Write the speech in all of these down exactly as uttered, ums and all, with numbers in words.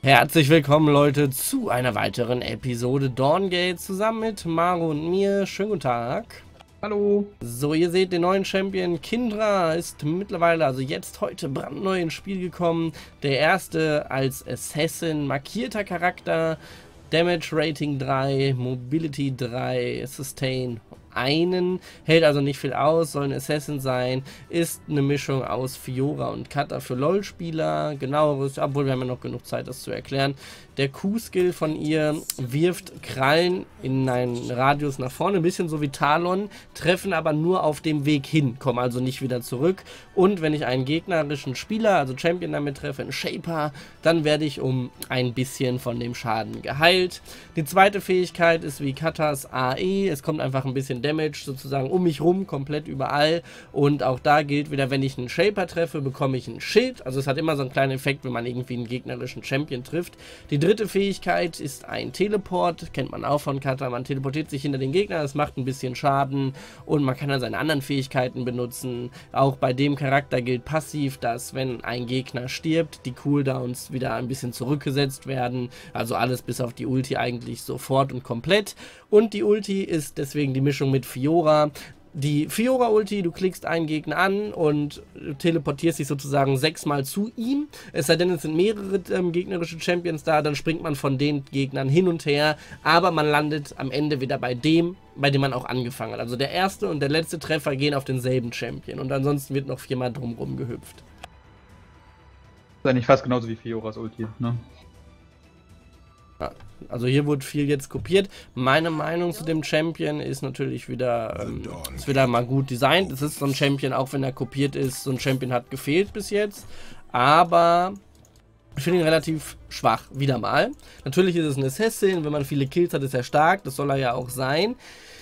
Herzlich willkommen, Leute, zu einer weiteren Episode Dawngate zusammen mit Maro und mir. Schönen guten Tag. Hallo. So, ihr seht den neuen Champion. Kindra ist mittlerweile, also jetzt heute brandneu ins Spiel gekommen. Der erste als Assassin, markierter Charakter, Damage Rating drei, Mobility drei, Sustain einen, hält also nicht viel aus, soll ein Assassin sein, ist eine Mischung aus Fiora und Kata für LoL-Spieler, genaueres, obwohl wir haben ja noch genug Zeit, das zu erklären. Der Q-Skill von ihr wirft Krallen in einen Radius nach vorne, ein bisschen so wie Talon, treffen aber nur auf dem Weg hin, kommen also nicht wieder zurück. Und wenn ich einen gegnerischen Spieler, also Champion damit treffe, einen Shaper, dann werde ich um ein bisschen von dem Schaden geheilt. Die zweite Fähigkeit ist wie Katas A E, es kommt einfach ein bisschen Damage sozusagen um mich rum, komplett überall. Und auch da gilt wieder, wenn ich einen Shaper treffe, bekomme ich ein Schild. Also es hat immer so einen kleinen Effekt, wenn man irgendwie einen gegnerischen Champion trifft. Die dritte Fähigkeit ist ein Teleport, kennt man auch von Kata, man teleportiert sich hinter den Gegner, das macht ein bisschen Schaden und man kann dann seine anderen Fähigkeiten benutzen. Auch bei dem Charakter gilt passiv, dass wenn ein Gegner stirbt, die Cooldowns wieder ein bisschen zurückgesetzt werden, also alles bis auf die Ulti eigentlich sofort und komplett. Und die Ulti ist deswegen die Mischung mit Fiora. Die Fiora-Ulti, du klickst einen Gegner an und teleportierst dich sozusagen sechsmal zu ihm. Es sei denn, es sind mehrere ähm, gegnerische Champions da, dann springt man von den Gegnern hin und her, aber man landet am Ende wieder bei dem, bei dem man auch angefangen hat. Also der erste und der letzte Treffer gehen auf denselben Champion und ansonsten wird noch viermal drumrum gehüpft. Das ist eigentlich fast genauso wie Fioras Ulti, ne? Ja, also hier wurde viel jetzt kopiert. Meine Meinung zu dem Champion ist natürlich wieder, ähm, ist wieder mal gut designt. Es ist so ein Champion, auch wenn er kopiert ist, so ein Champion hat gefehlt bis jetzt. Aber ich finde ihn relativ schwach, wieder mal. Natürlich ist es ein Assassin, wenn man viele Kills hat, ist er stark, das soll er ja auch sein.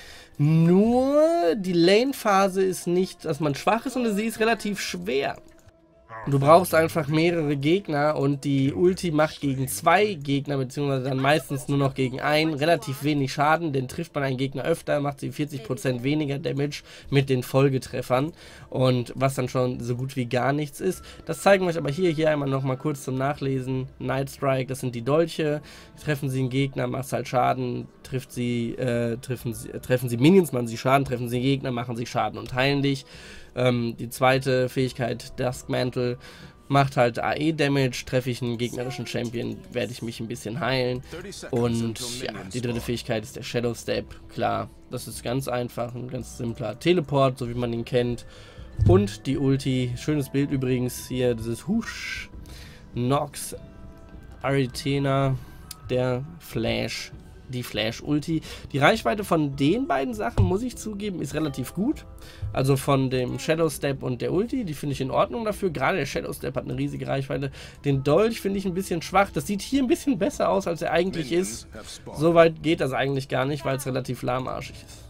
Nur die Lane-Phase ist nicht, dass man schwach ist, sondern sie ist relativ schwer. Du brauchst einfach mehrere Gegner und die Ulti macht gegen zwei Gegner, beziehungsweise dann meistens nur noch gegen einen, relativ wenig Schaden, denn trifft man einen Gegner öfter, macht sie vierzig Prozent weniger Damage mit den Folgetreffern und was dann schon so gut wie gar nichts ist. Das zeigen wir euch aber hier, hier einmal nochmal kurz zum Nachlesen. Night Strike, das sind die Dolche, treffen sie einen Gegner, macht halt Schaden, trifft sie, äh, treffen sie, äh, treffen sie Minions, machen sie Schaden, treffen sie Gegner, machen sie Schaden und heilen dich. Ähm, die zweite Fähigkeit, Dusk Mantle, macht halt A E-Damage, treffe ich einen gegnerischen Champion, werde ich mich ein bisschen heilen. Und ja, die dritte Fähigkeit ist der Shadow Step, klar, das ist ganz einfach, ein ganz simpler Teleport, so wie man ihn kennt. Und die Ulti, schönes Bild übrigens, hier dieses Husch, Nox, Aretena, der Flash, die Flash-Ulti. Die Reichweite von den beiden Sachen, muss ich zugeben, ist relativ gut. Also von dem Shadow Step und der Ulti, die finde ich in Ordnung dafür. Gerade der Shadow Step hat eine riesige Reichweite. Den Dolch finde ich ein bisschen schwach. Das sieht hier ein bisschen besser aus, als er eigentlich ist. So weit geht das eigentlich gar nicht, weil es relativ lahmarschig ist.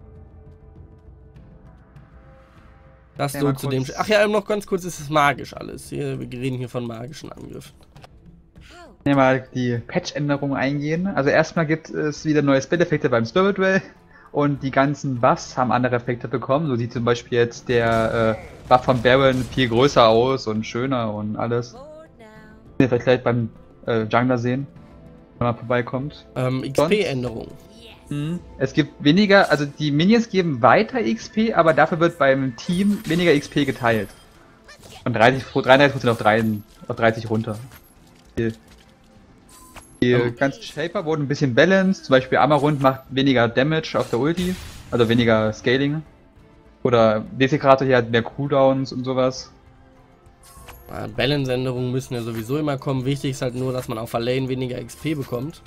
Das so zu dem... Ach ja, noch ganz kurz, ist es magisch alles. Hier, wir reden hier von magischen Angriffen. Ich mal die Patch-Änderungen eingehen. Also erstmal gibt es wieder neue Spell-Effekte beim Spirit Well und die ganzen Buffs haben andere Effekte bekommen. So sieht zum Beispiel jetzt der äh, Buff von Baron viel größer aus und schöner und alles. Wir vielleicht gleich beim äh, Jungler sehen, wenn man vorbeikommt. Ähm, X P-Änderungen. Es gibt weniger, also die Minions geben weiter X P, aber dafür wird beim Team weniger X P geteilt. Von dreißig, dreiunddreißig Prozent auf dreißig runter. Die Die oh. ganzen Shaper wurden ein bisschen balanced, zum Beispiel Amarund macht weniger Damage auf der Ulti, also weniger Scaling. Oder Desecrator hier hat mehr Cooldowns und sowas. Ja, Balance-Änderungen müssen ja sowieso immer kommen, wichtig ist halt nur, dass man auf der Lane weniger X P bekommt.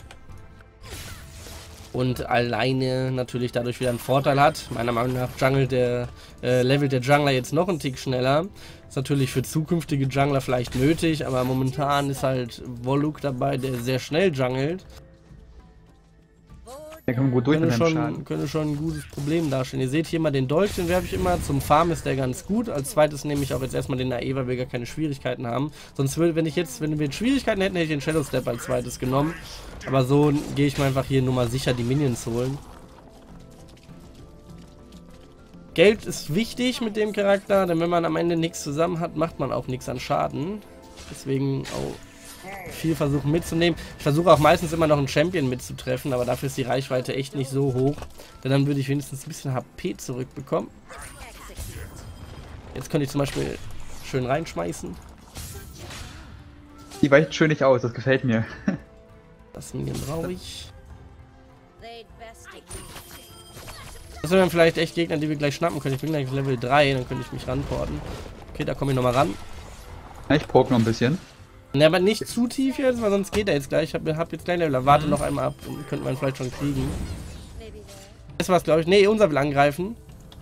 Und alleine natürlich dadurch wieder einen Vorteil hat. Meiner Meinung nach jungelt der, äh, levelt der Jungler jetzt noch einen Tick schneller. Ist natürlich für zukünftige Jungler vielleicht nötig, aber momentan ist halt Voluk dabei, der sehr schnell jungelt. Der kann gut durch könnte schon, könnte schon ein gutes Problem darstellen. Ihr seht hier mal den Dolch, den werfe ich immer. Zum Farm ist der ganz gut. Als zweites nehme ich auch jetzt erstmal den A E, weil wir gar keine Schwierigkeiten haben. Sonst würde, wenn ich jetzt, wenn wir Schwierigkeiten hätten, hätte ich den Shadow Step als zweites genommen. Aber so gehe ich mir einfach hier nur mal sicher die Minions holen. Geld ist wichtig mit dem Charakter, denn wenn man am Ende nichts zusammen hat, macht man auch nichts an Schaden. Deswegen, oh, viel versuchen mitzunehmen. Ich versuche auch meistens immer noch einen Champion mitzutreffen, aber dafür ist die Reichweite echt nicht so hoch. Denn dann würde ich wenigstens ein bisschen H P zurückbekommen. Jetzt könnte ich zum Beispiel schön reinschmeißen. Die weicht schön nicht aus, das gefällt mir. Das Minion brauche ich. Das sind dann vielleicht echt Gegner, die wir gleich schnappen können. Ich bin gleich Level drei, dann könnte ich mich ranporten. Okay, da komme ich nochmal ran. Ja, ich poke noch ein bisschen. Ne, aber nicht zu tief jetzt, weil sonst geht er jetzt gleich. Ich habe hab jetzt gleich Level. Warte noch einmal ab, dann könnte man vielleicht schon kriegen. Das war's, glaube ich. Ne, unser will angreifen.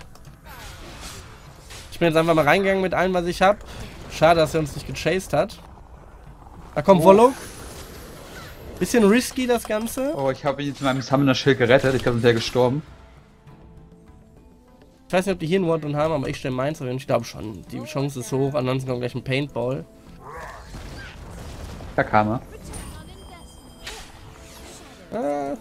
Ich bin jetzt einfach mal reingegangen mit allem, was ich habe. Schade, dass er uns nicht gechased hat. Da kommt Volo. Bisschen risky das Ganze. Oh, ich habe ihn jetzt mit meinem Summoner Schild gerettet. Ich glaube, sonst wäre gestorben. Ich weiß nicht, ob die hier einen One haben, aber ich stelle meins. Ich glaube schon. Die Chance ist hoch. Ansonsten kommt gleich ein Paintball. Da kam er. Ah.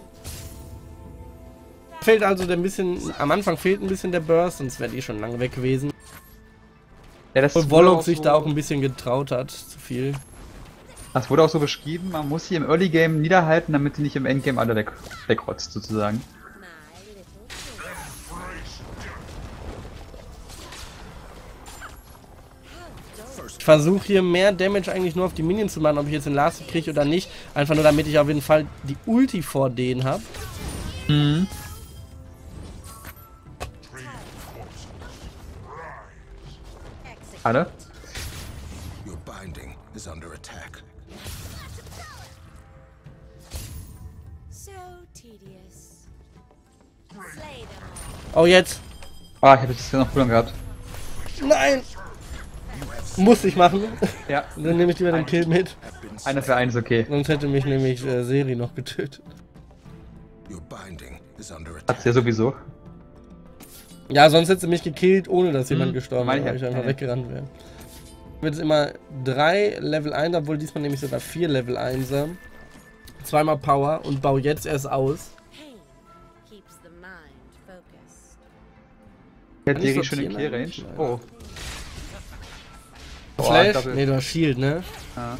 Fehlt also ein bisschen. Am Anfang fehlt ein bisschen der Burst, sonst wäre die schon lange weg gewesen. Ja, das Und Wollock sich so da auch ein bisschen getraut hat. Zu viel. Das wurde auch so beschrieben. Man muss sie im Early Game niederhalten, damit sie nicht im Endgame alle weg, wegrotzt, sozusagen. Ich versuche hier mehr Damage eigentlich nur auf die Minions zu machen, ob ich jetzt den Last kriege oder nicht. Einfach nur damit ich auf jeden Fall die Ulti vor denen habe. Mhm. Alle? Oh, jetzt. Ah, ich habe jetzt noch Cooldown gehabt. Nein! Muss ich machen. Ja. Dann nehme ich lieber den Kill mit. Einer für einen ist okay. Sonst hätte mich nämlich äh, Seri noch getötet. Hat's ja sowieso. Ja, sonst hätte sie mich gekillt, ohne dass jemand Hm, gestorben meine wäre, ich weil ich ja. einfach weggerannt wäre. Wird es immer drei Level eins, obwohl diesmal nämlich sogar vier Level einser. Zweimal Power und baue jetzt erst aus. Der hat ich die schöne sortieren Kill-Range. eigentlich? Oh. Flash? Boah, Ne, du hast Shield, ne? Ja.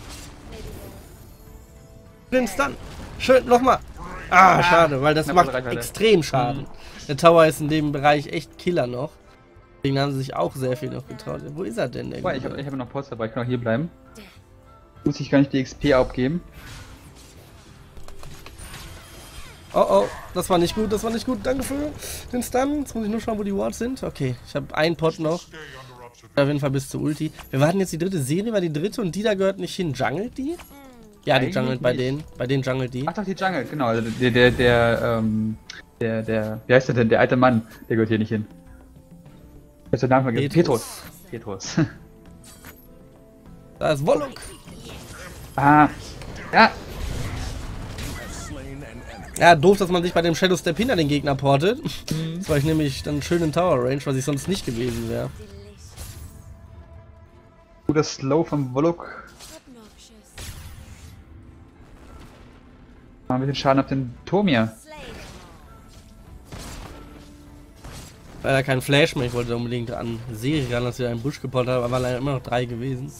Den Stun. Schön, nochmal. Ah, schade, weil das Na, macht Reichweite. extrem Schaden. Der Tower ist in dem Bereich echt Killer noch. Deswegen haben sie sich auch sehr viel noch getraut. Wo ist er denn? Der Boah, ich Gute? habe ich hab noch Post dabei, ich kann auch hier bleiben. Muss ich gar nicht die X P abgeben. Oh oh, das war nicht gut, das war nicht gut. Danke für den Stun. Jetzt muss ich nur schauen, wo die Wards sind. Okay, ich habe einen Pot noch. Auf jeden Fall bis zur Ulti. Wir warten jetzt die dritte Serie, war die dritte und die da gehört nicht hin. Jungelt die? Ja, die Eigentlich jungelt bei nicht. denen. Bei denen jungelt die. Ach doch, die Jungle, genau. Also der, der, der, ähm, der, der, wie heißt der denn? Der alte Mann, der gehört hier nicht hin. Ich hab den Namen vergessen. Petrus. Petrus. Da ist Wollock. Ah. Ja. Ja, doof, dass man sich bei dem Shadow Step hinter den Gegner portet. Das war ich nämlich dann schön in Tower Range, was ich sonst nicht gewesen wäre. Guter Slow vom Wollock. Mal ein bisschen Schaden auf den Tomir. Leider kein Flash mehr, ich wollte unbedingt an Serie ran, dass wir einen Busch gepottet haben, aber war leider immer noch drei gewesen.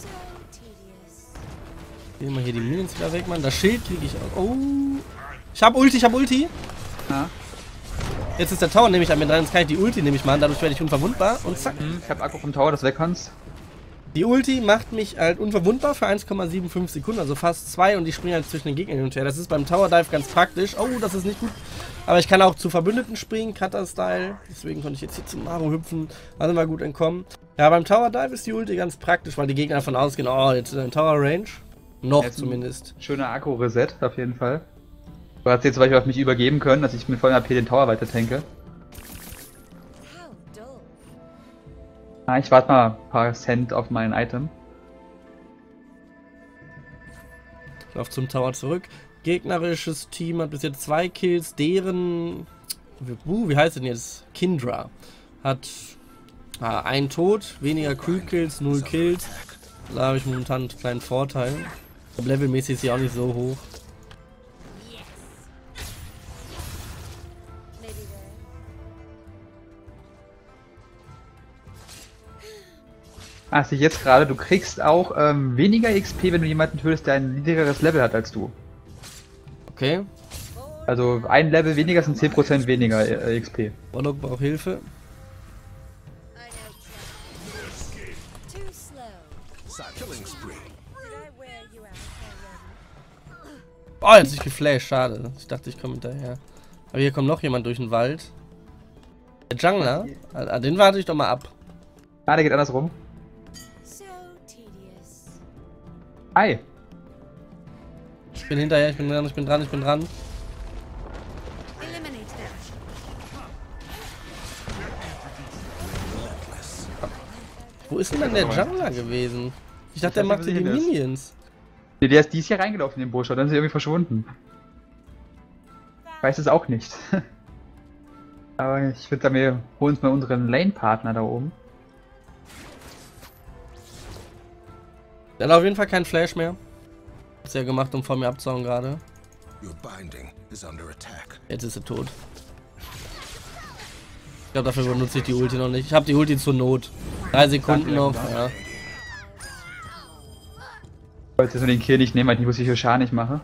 Gehen wir hier die Minions wieder weg, Mann. Das Schild kriege ich auch. Oh. Ich hab Ulti, ich hab Ulti. Ja. Jetzt ist der Tower nämlich an mir dran, jetzt kann ich die Ulti nämlich machen, dadurch werde ich unverwundbar und zack. Ich hab Akku vom Tower, das weg kannst. Die Ulti macht mich halt unverwundbar für eins Komma fünfundsiebzig Sekunden, also fast zwei und ich springe halt zwischen den Gegnern hin und her. Das ist beim Tower Dive ganz praktisch. Oh, das ist nicht gut. Aber ich kann auch zu Verbündeten springen, Cutter-Style. Deswegen konnte ich jetzt hier zum Maru hüpfen. Also mal gut entkommen. Ja, beim Tower Dive ist die Ulti ganz praktisch, weil die Gegner davon ausgehen, oh, jetzt ist er in Tower Range. Noch Jetzt zumindest. Schöner Akku-Reset auf jeden Fall. Du hast jetzt zum Beispiel auf mich übergeben können, dass ich mit vollen A P den Tower weiter tanke. Ah, ich warte mal ein paar Cent auf mein Item. Ich laufe zum Tower zurück. Gegnerisches Team hat bis jetzt zwei Kills. Deren... Uh, wie heißt denn jetzt? Kindra. Hat ah, einen Tod, weniger Crew-Kills, null Kills. Da habe ich momentan einen kleinen Vorteil. Levelmäßig ist sie auch nicht so hoch. Ah, sehe ich jetzt gerade, du kriegst auch ähm, weniger X P, wenn du jemanden tötest, der ein niedrigeres Level hat als du. Okay. Also ein Level weniger sind zehn Prozent weniger äh, X P. Warlock braucht Hilfe. Oh, jetzt ist geflasht, schade. Ich dachte, ich komme hinterher. Aber hier kommt noch jemand durch den Wald. Der Jungler? Ah, den warte ich doch mal ab. Ah, der geht andersrum. Hi. Ich bin hinterher, ich bin dran, ich bin dran, ich bin dran. Wo ist denn dann der Jungler gewesen? Ich dachte, der macht hier die Minions. Nee, der ist dies hier reingelaufen in den Busch, dann ist er irgendwie verschwunden. Ich weiß es auch nicht. Aber ich würde sagen, wir holen uns mal unseren Lane-Partner da oben. Der hat auf jeden Fall keinen Flash mehr. Hat's ja gemacht, um vor mir abzuhauen gerade. Jetzt ist er tot. Ich glaube, dafür benutze ich die Ulti noch nicht. Ich habe die Ulti zur Not. Drei Sekunden noch, ja. Ich wollte jetzt nur den Kill nicht nehmen, weil ich nicht wusste, wie viel Schaden ich mache.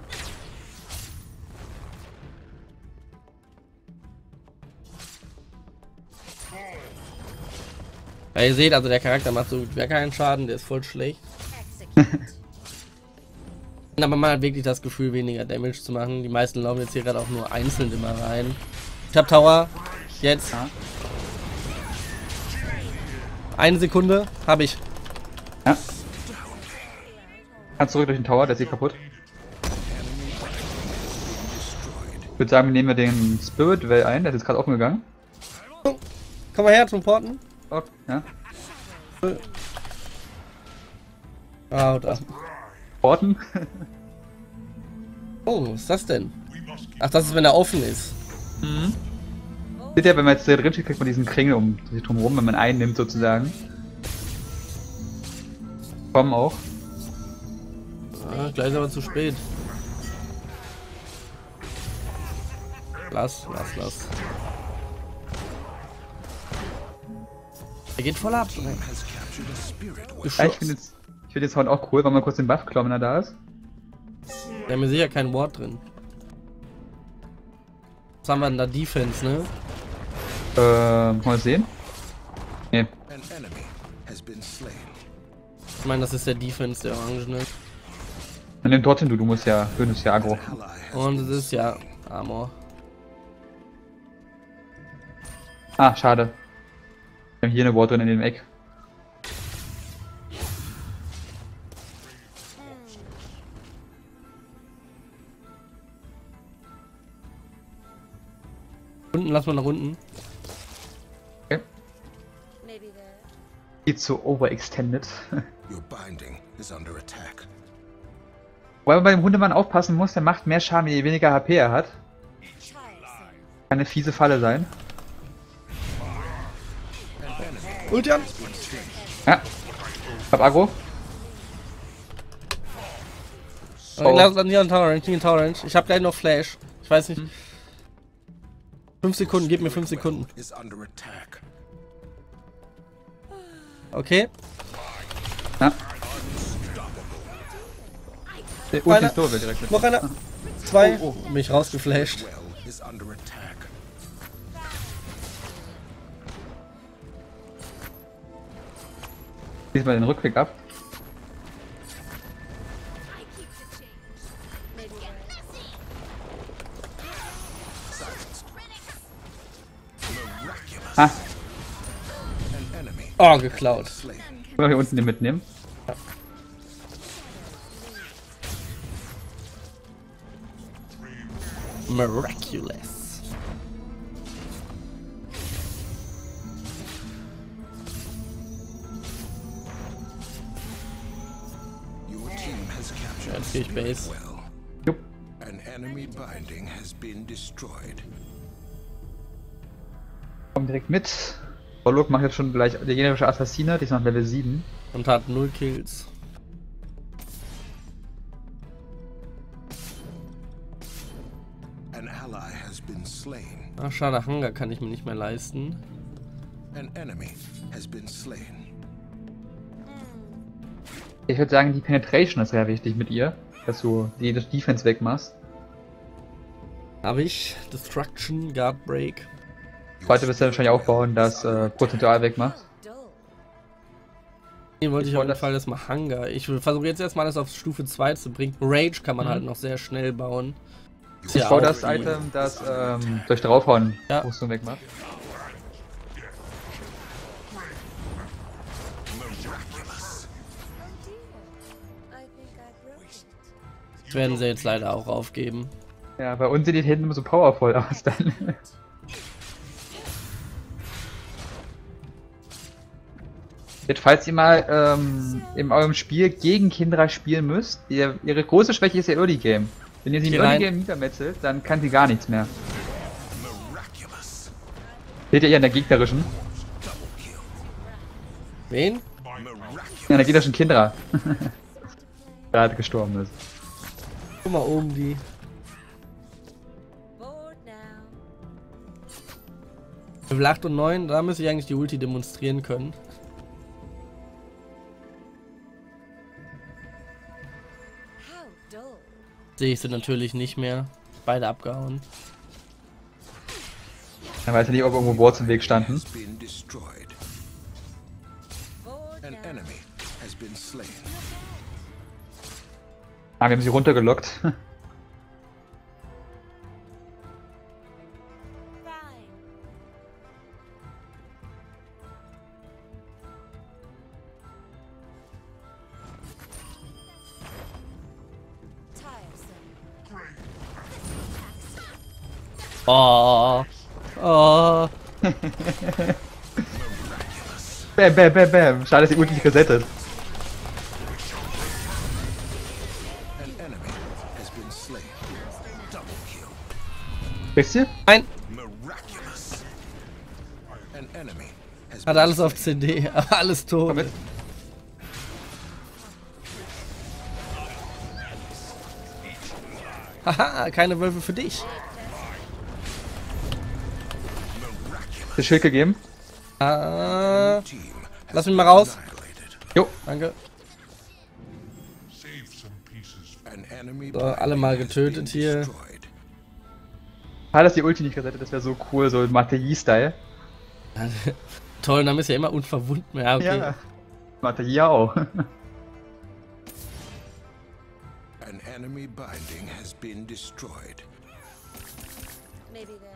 Ja, ihr seht, also der Charakter macht so gar keinen Schaden, der ist voll schlecht. Aber man hat wirklich das Gefühl, weniger Damage zu machen. Die meisten laufen jetzt hier gerade auch nur einzeln immer rein. Ich hab Tower. Jetzt. Ja. Eine Sekunde. Habe ich. Ja. Kannst zurück durch den Tower, der ist eh kaputt. Ich würde sagen, nehmen wir den Spirit Well ein, der ist jetzt gerade offen gegangen. Komm mal her zum Porten. Okay, ja. Ah, da. Porten? Oh, was ist das denn? Ach, das ist, wenn er offen ist. Mhm. Seht ihr, wenn man jetzt da drin steht, kriegt man diesen Kringel um sich drumherum, wenn man einen nimmt sozusagen. Kommen auch. Ah, gleich ist aber zu spät. Lass, lass, lass. Er geht voll ab. Ja, ich finde jetzt, ich find jetzt Horn auch cool, weil man kurz den Buff klauen, wenn er da ist. Wir haben hier sicher kein Ward drin. Was haben wir denn da? Defense, ne? Ähm, mal sehen. Nee. Ich meine, das ist der Defense, der Orangene. Dann nimm trotzdem du, du musst ja, du bist ja aggro. Und es ist ja Armor. Ah, schade. Wir haben hier eine Ward drin in dem Eck. Unten, lass mal nach unten. Okay. Geht so overextended. Wobei man bei dem Hundemann aufpassen muss, der macht mehr Schaden, je weniger H P er hat. Kann eine fiese Falle sein. Ulti an! Ja. Ich hab Aggro. Oh. Lass uns hier einen Tower Range, hier einen Tower Range. Ich hab gleich noch Flash. Ich weiß nicht. Fünf Sekunden, gib mir fünf Sekunden. Okay. Ja. Der Ulti ist tot, direkt. Noch einer. Zwei. Oh, oh. Mich rausgeflasht. Schließ mal den Rückweg ab. Ah. Oh, geklaut. Können wir hier unten den mitnehmen? Ja. Miraculous. Ja, jetzt gehe ich Base. Jupp. Komm direkt mit. Warlock macht jetzt schon gleich der generische Assassiner, die ist noch Level sieben. Und hat null Kills. Ach schade, Hunger kann ich mir nicht mehr leisten. Ich würde sagen, die Penetration ist sehr wichtig mit ihr, dass du die Defense wegmachst. Habe ich. Destruction, Guard Break. Heute wirst du wahrscheinlich aufbauen, dass äh, prozentual wegmacht. Den wollte ich Ich auf jeden wollte- Fall erstmal Hunger. Ich versuche jetzt erstmal alles auf Stufe zwei zu bringen. Rage kann man Mhm. halt noch sehr schnell bauen. Ist Ich ja baue auch das die- Item, das ähm, durch draufhauen Ja. Rüstung wegmacht. Das werden sie jetzt leider auch aufgeben. Ja, bei uns sehen die Helden immer so powerful aus dann. Jetzt, falls ihr mal ähm, in eurem Spiel gegen Kindra spielen müsst, ihr, ihre große Schwäche ist ihr Early Game. Wenn ihr sie im Geh Early rein. Game niedermetzelt, dann kann sie gar nichts mehr. Seht ihr hier in der gegnerischen? Wen? Ja, in der gegnerischen Kindra. Gerade gestorben ist. Guck mal oben die. Level acht und neun, da müsste ich eigentlich die Ulti demonstrieren können. Sehe ich sie natürlich nicht mehr. Beide abgehauen. Man weiß ja nicht, ob irgendwo Wards im Weg standen. has been destroyed. An enemy has been slain. Ah, wir haben sie runtergelockt. Oh. Oh. Bam, bam, bam, bam. Schade, dass die Ulti nicht resettet. An enemy has been slain. Double kill. Kriegst du? Nein. Miraculous. An enemy has Hat been alles auf C D, aber alles tot. Komm mit. Haha, keine Wölfe für dich. Das Schild gegeben. Ah, team has lass mich mal raus. annihilated. Jo. Danke. An enemy So, alle mal getötet hier. destroyed. Schade, dass die Ulti nicht resettet, das wäre so cool, so Matei-Style. Toll, dann ist ja immer unverwundbar. Ja, okay. Ja. Matei auch. An enemy binding has been destroyed. Maybe there.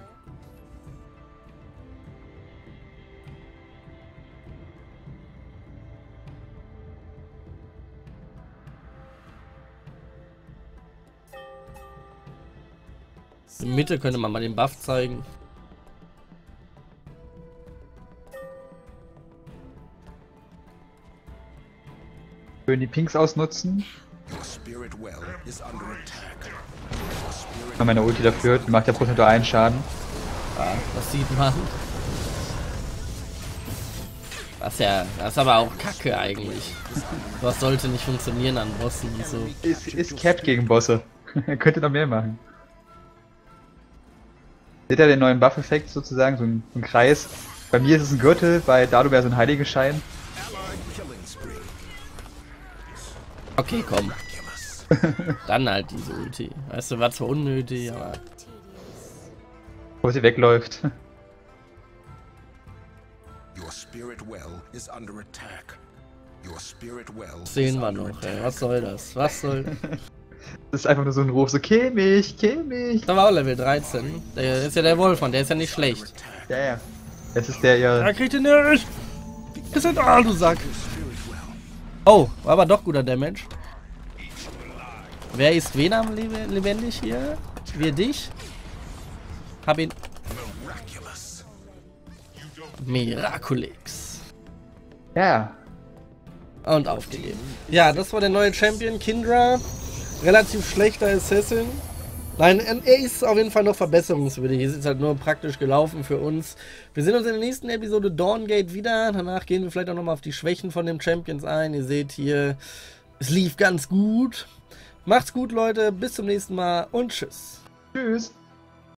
In der Mitte könnte man mal den Buff zeigen. Schön die Pinks ausnutzen. Your spirit well is under attack. Wenn meine Ulti dafür, die macht ja prozentual einen Schaden. Ja, das sieht man. Das ist ja, das ist aber auch Kacke eigentlich. Das sollte nicht funktionieren an Bossen und so. Ist, ist capped gegen Bosse. Er könnte noch mehr machen. Seht ihr den neuen Buff-Effekt sozusagen? So ein, so ein Kreis. Bei mir ist es ein Gürtel, bei Dado wäre so ein Heiligenschein. Killing spree. Okay, komm. Dann halt diese Ulti. Weißt du, war zwar unnötig, aber Wo sie wegläuft. Your spirit well is under attack. Your spirit well das sehen is wir under noch, ey. attack. Was soll das? Was soll. Das ist einfach nur so ein Ruf, so kill mich, kill mich. Da war auch Level dreizehn. Der ist ja der Wolfmann, der ist ja nicht schlecht. Ja, ja. Das ist der ihr. Er kriegt ihn nicht! Ist er da, du Sack! Oh, war aber doch guter Damage. Wer ist wen am Lebe lebendig hier? Wir dich? Hab ihn. Miraculous. Miraculix. Ja. Und aufgegeben. Ja, das war der neue Champion, Kindra. Relativ schlechter Assassin. Nein, er ist auf jeden Fall noch verbesserungswürdig. Es ist halt nur praktisch gelaufen für uns. Wir sehen uns in der nächsten Episode Dawngate wieder. Danach gehen wir vielleicht auch nochmal auf die Schwächen von den Champions ein. Ihr seht hier, es lief ganz gut. Macht's gut, Leute. Bis zum nächsten Mal und tschüss. Tschüss.